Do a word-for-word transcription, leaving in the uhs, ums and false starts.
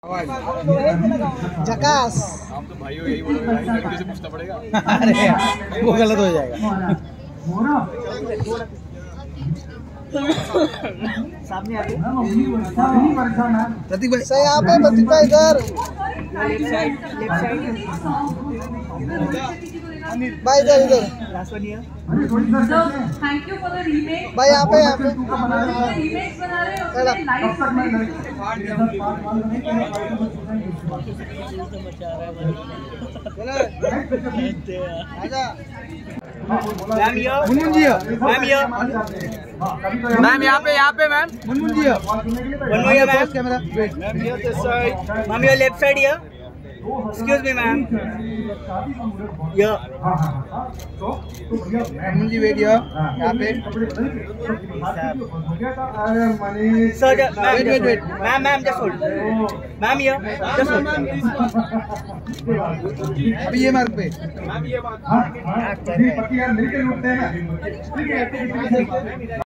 जकास। हम तो भाई हो, यही बोलोगे भाई, लड़के से पूछना पड़ेगा। अरे वो गलत हो जाएगा। सामने आके प्रतीक भाई सही यहाँ पे, प्रतीक भाई इधर लेफ्ट साइड, लेफ्ट साइड भाई, इधर इधर last one here. So, thank you for the remake. भाई यहाँ पे, यहाँ पे Remakes बना रहे हो, उसमें live ma'am here, Munmun ji ma'am here, ma'am यहाँ पे, यहाँ पे ma'am Munmun ji one more here ma'am, camera ma'am here this side, ma'am here left side here, excuse me ma'am, here Munmun ji wait यहाँ पे sir, wait wait wait ma'am ma'am just hold, ma'am here just hold, अभी ये mark पे ma'am ये बात